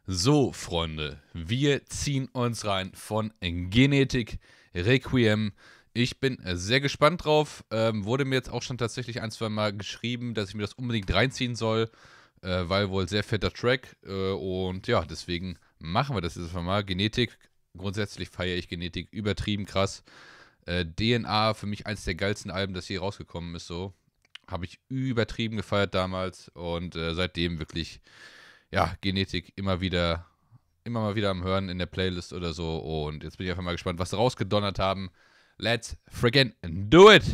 So, Freunde, wir ziehen uns rein von Genetik Requiem. Ich bin sehr gespannt drauf. Wurde mir jetzt auch schon tatsächlich ein, zwei Mal geschrieben, dass ich mir das unbedingt reinziehen soll, weil wohl sehr fetter Track. Und ja, deswegen machen wir das jetzt einfach mal. Genetik, grundsätzlich feiere ich Genetik übertrieben krass. DNA, für mich eines der geilsten Alben, das hier rausgekommen ist, so. Habe ich übertrieben gefeiert damals und seitdem wirklich, ja, Genetik immer mal wieder am Hören in der Playlist oder so. Und jetzt bin ich einfach mal gespannt, was sie rausgedonnert haben. Let's freaking do it!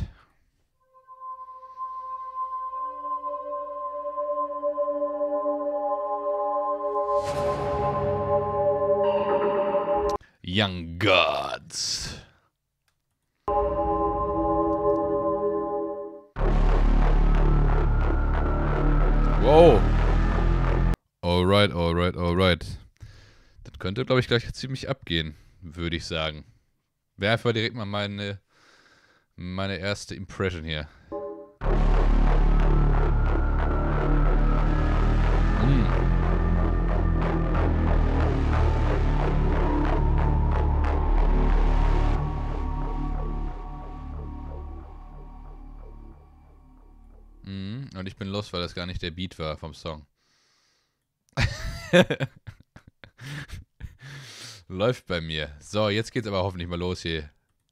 Young Gods. Wow. Alright. Das könnte, glaube ich, gleich ziemlich abgehen, würde ich sagen. Wäre einfach direkt mal meine erste Impression hier. Und ich bin los, weil das gar nicht der Beat war vom Song. Läuft bei mir. So, jetzt geht's aber hoffentlich mal los hier.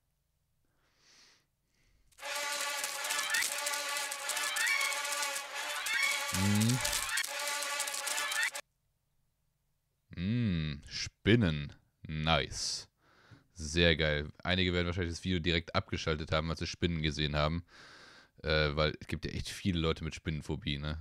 Spinnen. Nice. Sehr geil. Einige werden wahrscheinlich das Video direkt abgeschaltet haben, als sie Spinnen gesehen haben. Weil es gibt ja echt viele Leute mit Spinnenphobie, ne?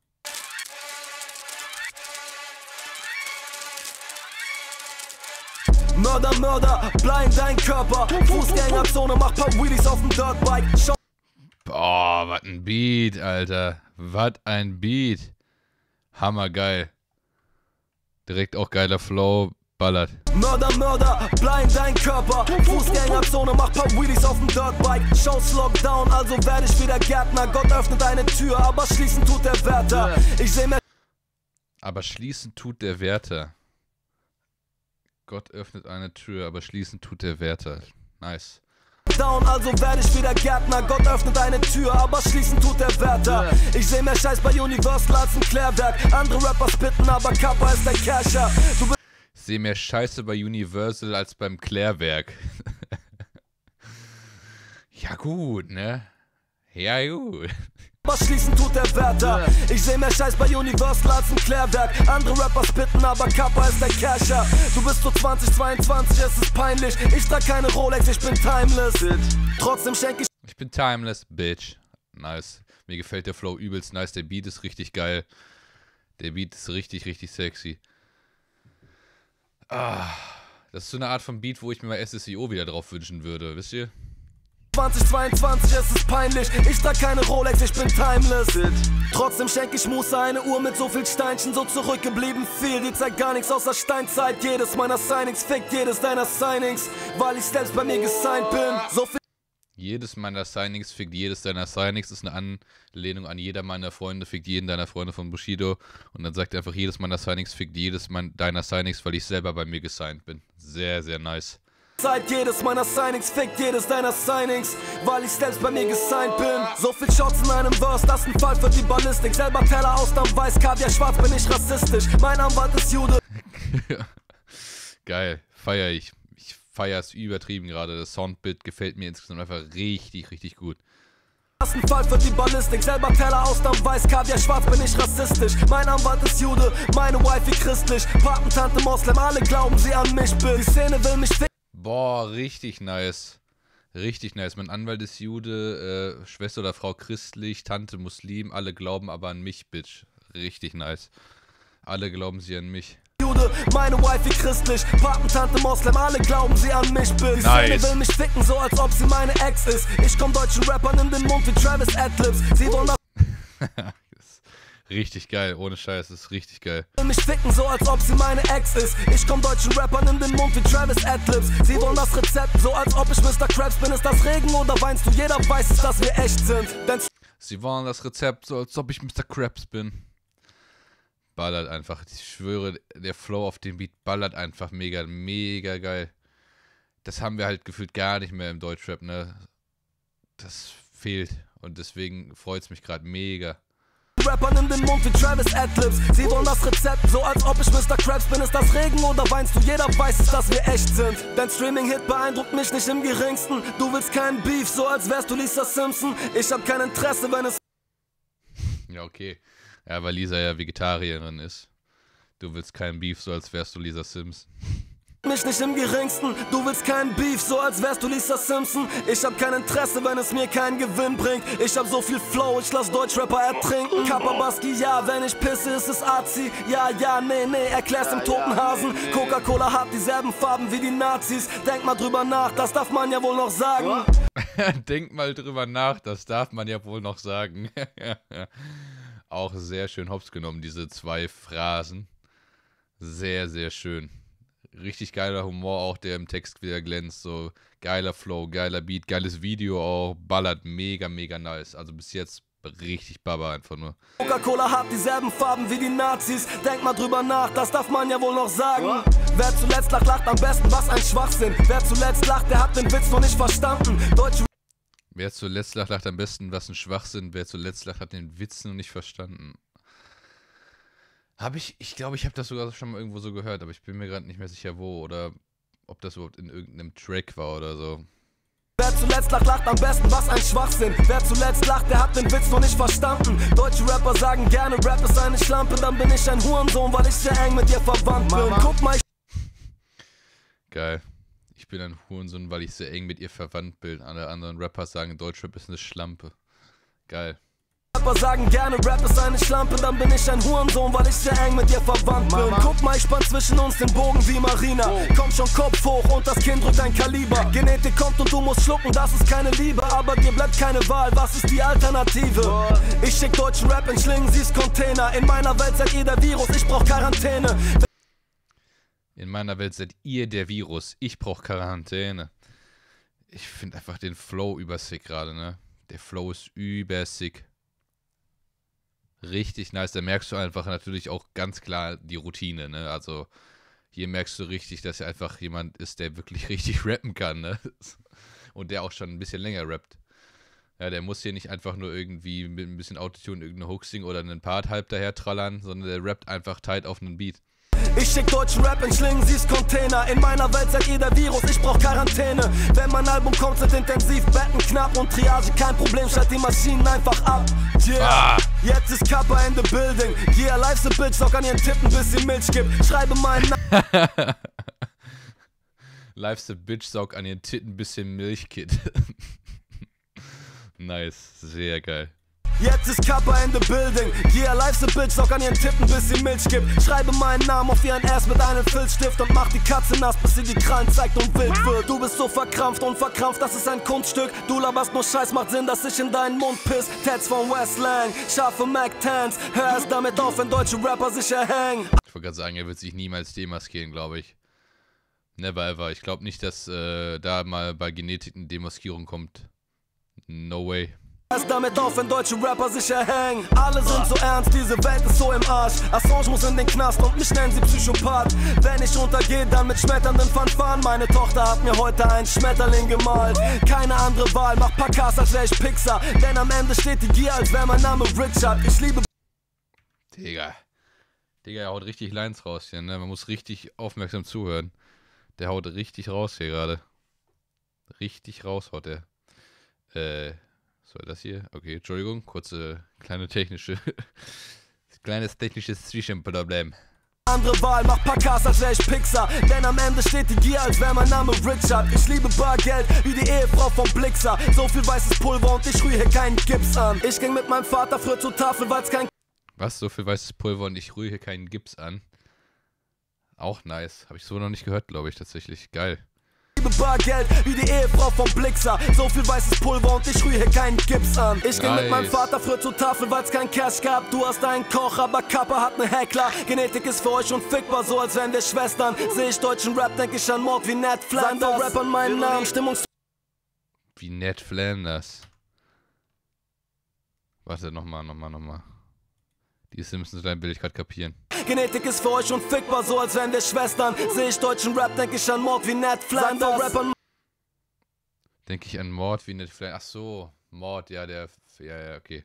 Mörder, blind dein Körper. Fußgängerzone, mach paar Wheelies auf dem Dirtbike. Boah, was ein Beat, Alter. Was ein Beat. Hammergeil. Direkt auch geiler Flow. Ballert. Mörder, blind dein Körper. Fußgängerzone, mach paar Wheelies auf dem Dirtbike. Shows Lockdown, also werde ich wieder Gärtner. Gott öffnet eine Tür, aber schließen tut der Wärter. Ich seh mir. Aber schließen tut der Wärter. Gott öffnet eine Tür, aber schließen tut der Wärter. Nice. Down, also werde ich wieder Gärtner. Gott öffnet eine Tür, aber schließen tut der Wärter. Ich seh mehr Scheiß bei Universal als ein Klärwerk. Andere Rapper spitten, aber Kappa ist der Casher. Ich sehe mehr Scheiße bei Universal als beim Klärwerk. Ja gut, ne? Ja gut. Aber schließen tut der Wärter. Ich seh mehr Scheiß bei Universal als ein Klärwerk. Andere Rapper spitten, aber Kappa ist der Casher. Du bist so 2022, es ist peinlich. Ich trag keine Rolex, ich bin timeless. Trotzdem schenk ich bin timeless, bitch. Nice. Mir gefällt der Flow übelst nice. Der Beat ist richtig geil. Der Beat ist richtig, richtig sexy. Ah, das ist so eine Art von Beat, wo ich mir mal SSIO wieder drauf wünschen würde, wisst ihr? 2022, es ist peinlich. Ich trag keine Rolex, ich bin timeless. Trotzdem schenk ich Musa eine Uhr mit so viel Steinchen, so zurückgeblieben viel. Die zeigt gar nichts außer Steinzeit. Jedes meiner Signings fickt jedes deiner Signings, weil ich selbst bei mir gesigned bin. So viel. Jedes meiner Signings fickt jedes deiner Signings ist eine Anlehnung an jeder meiner Freunde fickt jeden deiner Freunde von Bushido. Und dann sagt er einfach, jedes meiner Signings fickt jedes deiner Signings, weil ich selber bei mir gesigned bin. Sehr, sehr nice. Seit jedes meiner Signings fickt jedes deiner Signings, weil ich selbst bei mir gesigned bin. So viel Shots in einem Verse, das ist ein Fall für die Ballistik. Selber Teller aus dem Weiß, Kaviar schwarz, bin ich rassistisch. Mein Anwalt ist Jude. Geil, feier ich. Ich feier es übertrieben gerade. Das Soundbit gefällt mir insgesamt einfach richtig, richtig gut. Das ist ein Fall für die Ballistik. Selber Teller aus dem Weiß, Kaviar schwarz, bin ich rassistisch. Mein Anwalt ist Jude, meine Wifey christlich. Patentante Moslem, alle glauben sie an mich. Die Szene will mich ficken. Boah, richtig nice. Richtig nice. Mein Anwalt ist Jude, Schwester oder Frau christlich, Tante Muslim, alle glauben aber an mich, Bitch. Richtig nice. Alle glauben sie an mich. Jude, meine Wifey christlich, Patentante Moslem, alle glauben sie an mich, Bitch. Die Szene will mich ficken, so als ob sie meine Ex ist. Ich komm deutschen Rappern in den Mund wie Travis Adlibs. Sie wollen das richtig geil, ohne Scheiß, das ist richtig geil. Mich ficken, so als ob sie meine Ex ist. Ich komm deutschen Rappern in den Mund wie Travis Adlibs. Sie wollen das Rezept, so als ob ich Mr. Krabs bin. Ist das Regen oder weinst du? Jeder weiß es, dass wir echt sind. Denn sie wollen das Rezept, so als ob ich Mr. Krabs bin. ballert einfach. Ich schwöre, der Flow auf dem Beat ballert einfach mega, mega geil. Das haben wir halt gefühlt gar nicht mehr im Deutschrap, ne? Das fehlt und deswegen freut es mich gerade mega. Rappern in den Mund wie Travis Adlibs. Sie wollen das Rezept, so als ob ich Mr. Krabs bin. Ist das Regen oder weinst du? Jeder weiß es, dass wir echt sind. Dein Streaming-Hit beeindruckt mich nicht im geringsten. Du willst keinen Beef, so als wärst du Lisa Simpson. Ich hab kein Interesse, wenn es... Ja, okay. Ja, weil Lisa ja Vegetarierin ist. Du willst keinen Beef, so als wärst du Lisa Simpson. Mich nicht im geringsten, du willst keinen Beef, so als wärst du Lisa Simpson. Ich hab kein Interesse, wenn es mir keinen Gewinn bringt. Ich hab so viel Flow, ich lass Deutschrapper ertrinken. Kapabaski, ja, wenn ich pisse, ist es Azi. Ja, nee, erklär's dem toten Hasen. Coca-Cola hat dieselben Farben wie die Nazis. Denk mal drüber nach, das darf man ja wohl noch sagen. Denk mal drüber nach, das darf man ja wohl noch sagen. Auch sehr schön hops genommen, diese 2 Phrasen. Sehr, sehr schön. Richtig geiler Humor auch, der im Text wieder glänzt. So geiler Flow, geiler Beat, geiles Video auch. Ballert mega, mega nice. Also bis jetzt richtig Baba einfach nur. Coca-Cola hat dieselben Farben wie die Nazis. Denk mal drüber nach, das darf man ja wohl noch sagen. Wer zuletzt lacht, lacht am besten, was ein Schwachsinn. Wer zuletzt lacht, der hat den Witz noch nicht verstanden. Wer zuletzt lacht, lacht am besten, was ein Schwachsinn. Wer zuletzt lacht, hat den Witz noch nicht verstanden. Ich glaube, ich habe das sogar schon mal irgendwo so gehört, aber ich bin mir gerade nicht mehr sicher, wo oder ob das überhaupt in irgendeinem Track war oder so. Wer zuletzt lacht, lacht am besten, was ein Schwachsinn. Wer zuletzt lacht, der hat den Witz noch nicht verstanden. Deutsche Rapper sagen gerne, Rap ist eine Schlampe, dann bin ich ein Hurensohn, weil ich sehr eng mit dir verwandt bin. Guck mal, Geil. Ich bin ein Hurensohn, weil ich sehr eng mit ihr verwandt bin. Alle anderen Rapper sagen, Deutschrap ist eine Schlampe. Geil. Rapper sagen gerne, Rap ist eine Schlampe, dann bin ich ein Hurensohn, weil ich sehr eng mit dir verwandt bin. Guck mal, ich spann zwischen uns den Bogen wie Marina. Komm schon, Kopf hoch und das Kind drückt ein Kaliber. Genetik kommt und du musst schlucken, das ist keine Liebe, aber dir bleibt keine Wahl, was ist die Alternative? Ich schick deutschen Rap in Schlingen, siehst Container. In meiner Welt seid ihr der Virus, ich brauch Quarantäne. In meiner Welt seid ihr der Virus, ich brauch Quarantäne. Ich finde einfach den Flow übersick gerade, ne? Der Flow ist übersick. Richtig nice, da merkst du einfach natürlich auch ganz klar die Routine, ne? Also hier merkst du richtig, dass er einfach jemand ist, der wirklich richtig rappen kann, ne? Und der auch schon ein bisschen länger rappt. Ja, der muss hier nicht einfach nur irgendwie mit ein bisschen Autotune irgendeine Hook singen oder einen Part halb daher trallern, sondern der rappt einfach tight auf einen Beat. Ich schick deutschen Rap in Schlingen, siehst Container. In meiner Welt seid ihr der Virus, ich brauch Quarantäne. Wenn mein Album kommt, sind intensiv, Betten knapp und Triage kein Problem, schalt die Maschinen einfach ab. Yeah, jetzt ist Kappa in the building. Yeah, life's a bitch, sag an ihren Tippen, bis sie Milch gibt. Schreibe meinen Namen. Life's a bitch, saug an ihren Titten, bisschen Milchkit. Nice, sehr geil. Jetzt ist Kappa in the building. Yeah, life's a bitch, sag an ihren Tippen, bis sie Milch gibt. Schreibe meinen Namen auf ihren Ass mit einem Filzstift und mach die Katze nass, bis sie die Krallen zeigt und wild wird. Du bist so verkrampft und verkrampft, das ist ein Kunststück. Du laberst nur Scheiß, macht Sinn, dass ich in deinen Mund piss. Tats von Westlang, scharfe Mac-Tans. Hör es damit auf, wenn deutsche Rapper sich erhängen. Ich wollte gerade sagen, er wird sich niemals demaskieren, glaube ich. Never ever. Ich glaube nicht, dass da mal bei Genetik eine Demaskierung kommt. No way. Hör damit auf, wenn deutsche Rapper sich erhängen. Alle sind so ernst, diese Welt ist so im Arsch. Assange muss in den Knast und mich nennen sie Psychopath. Wenn ich untergehe, dann mit schmetternden Fanfaren. Meine Tochter hat mir heute einen Schmetterling gemalt. Keine andere Wahl, mach Packers, als wär ich Pixar. Denn am Ende steht die Gier, als wär mein Name Richard. Ich liebe... Digga, er haut richtig Lines raus hier, ne? Man muss richtig aufmerksam zuhören. Der haut richtig raus hier gerade. Richtig raus haut er. Was war das hier? Okay, Entschuldigung, kleines technisches Zwischenproblem. Andere Wahl, mach Packers, als wär ich Pixar. Denn am Ende steht die Gier, als wär mein Name Richard. Ich liebe Bargeld, wie die Ehefrau vom Blixer. So viel weißes Pulver und ich rühre hier keinen Gips an. Ich ging mit meinem Vater früher zur Tafel, weil's kein... Was? So viel weißes Pulver und ich rühre hier keinen Gips an? Auch nice. Habe ich so noch nicht gehört, glaube ich, tatsächlich. Geil. Bargeld, wie die Ehefrau vom Blixer. So viel weißes Pulver und ich rühre hier keinen Gips an. Ich ging mit meinem Vater früher zur Tafel, weil's kein Cash gab. Du hast einen Koch, aber Kappa hat ne Heckler. Genetik ist für euch unfickbar, so als wären wir Schwestern. Seh ich deutschen Rap, denk ich an Mord wie Ned Flanders. Sag Rappern meinen Namen, Stimmungs... Wie Ned Flanders. Warte, nochmal. Die Simpsons, dein will ich gerade kapieren. Genetik ist für euch unfickbar, so als wären wir Schwestern. Seh ich deutschen Rap, denk ich an Mord wie Ned Flanders. Rappern denke ich an Mord wie Ned Flanders. Ach so, Mord, ja, ja, okay.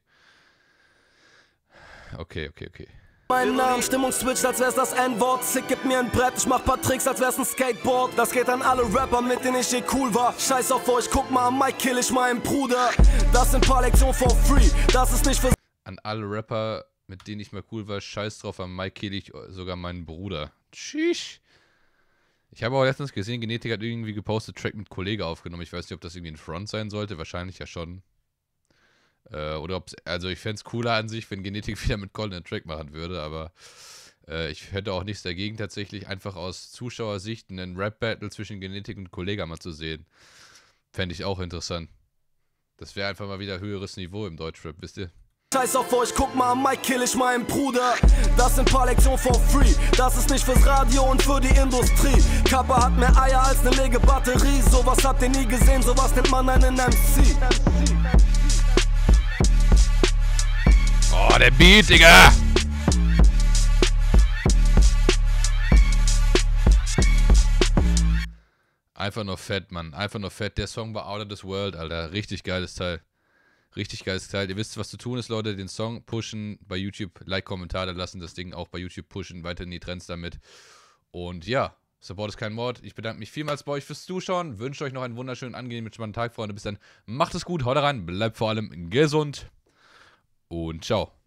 Okay. Mein Name, Stimmung switcht, als wär's das N-Wort. Sick, gib mir ein Brett, ich mach paar Tricks, als wär's ein Skateboard. Das geht an alle Rapper, mit denen ich cool war. Scheiß auf euch, guck mal, am Mic kill ich meinen Bruder. Das sind paar Lektionen for free, das ist nicht für... An alle Rapper, mit denen ich mal cool war, scheiß drauf, am Mic kill ich sogar meinen Bruder. Tschüss. Ich habe auch letztens gesehen, Genetik hat irgendwie gepostet, Track mit Kollege aufgenommen. Ich weiß nicht, ob das irgendwie ein Front sein sollte, wahrscheinlich ja schon. Oder ob es, also ich fände es cooler an sich, wenn Genetik wieder mit Colin einen Track machen würde, aber ich hätte auch nichts dagegen, tatsächlich einfach aus Zuschauersicht einen Rap-Battle zwischen Genetik und Kollega mal zu sehen. Fände ich auch interessant. Das wäre einfach mal wieder höheres Niveau im Deutschrap, wisst ihr? Scheiß auf euch, guck mal, am Mic kill ich meinen Bruder. Das sind paar Lektionen for free. Das ist nicht fürs Radio und für die Industrie. Kappa hat mehr Eier als eine leere Batterie. Sowas habt ihr nie gesehen, sowas nennt man einen MC. Oh, der Beat, Digga! Einfach nur fett, Mann. Einfach nur fett. Der Song war Out of This World, Alter. Richtig geiles Teil. Richtig geiles Teil. Ihr wisst, was zu tun ist, Leute. Den Song pushen bei YouTube. Like, Kommentar da lassen. Das Ding auch bei YouTube pushen. Weiter in die Trends damit. Und ja, Support ist kein Mord. Ich bedanke mich vielmals bei euch fürs Zuschauen. Wünsche euch noch einen wunderschönen, angenehmen, entspannten Tag, Freunde. Bis dann. Macht es gut. Haut rein. Bleibt vor allem gesund. Und ciao.